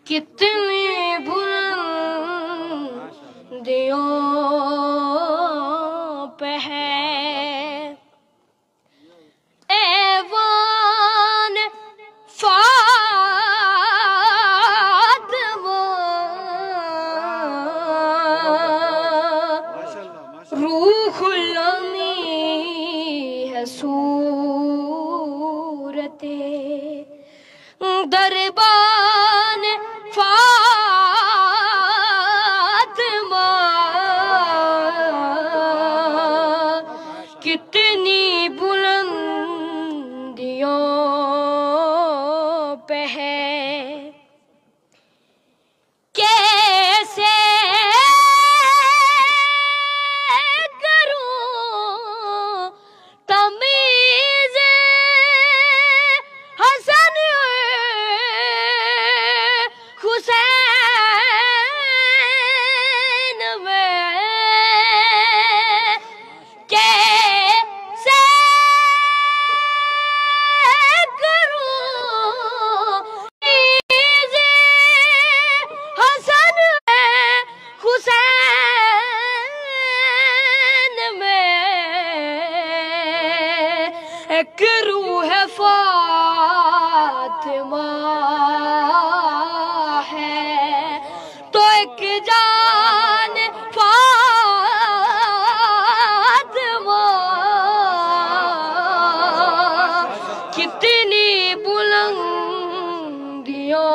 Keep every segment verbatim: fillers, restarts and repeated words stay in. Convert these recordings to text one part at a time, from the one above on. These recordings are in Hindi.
कितनी बुलंदियों पे है ऐवान फातिमा, रूहुल अमी है सूरते दरबान फातिमा, कितनी बुलंदियों पे है। कैसे करूं तमीज़ हसन हुसैन में, कैसे करूं तमीज़ हसन हुसैन में। एक रूह फातिमा है तो एक जान फातिमा, कितनी बुलंदियों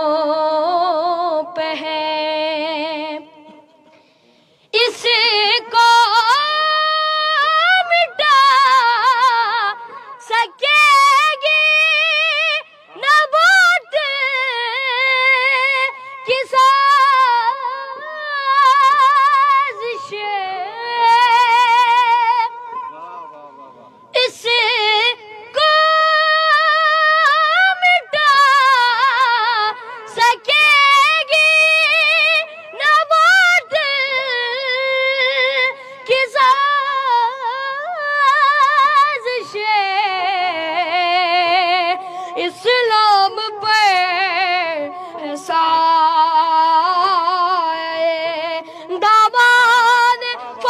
पे है। इसको मिटा सकेगी न मौत की साज़िशें, इसको मिटा सकेगी न मौत की साज़िशें। इस्लाम पे है साए दामन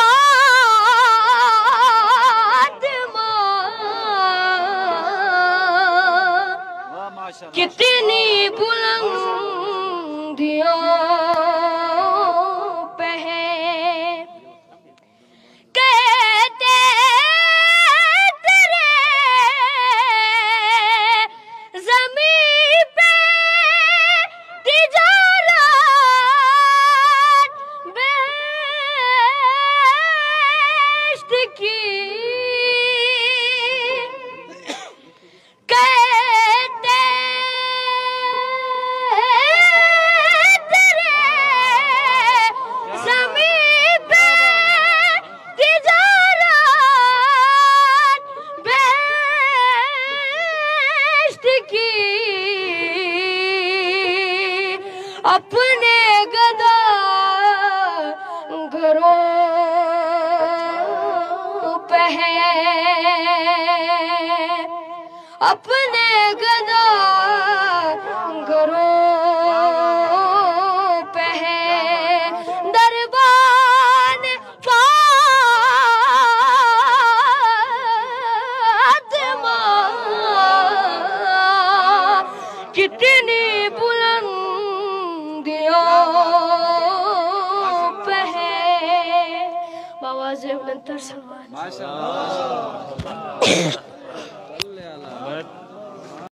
फातिमा, कितनी बुलंदियों पे है। कहते तेरे ज़मीं पे तिजारत बेहेश्त की, कहते तेरे ज़मीं पे तिजारत बेहेश्त की। अपने गदा घरों पे है, अपने गदा घरों पे है दरबान फातिमा, कितनी बुलंदियों पे है। बाबा ज़ेब नंतर सलमान।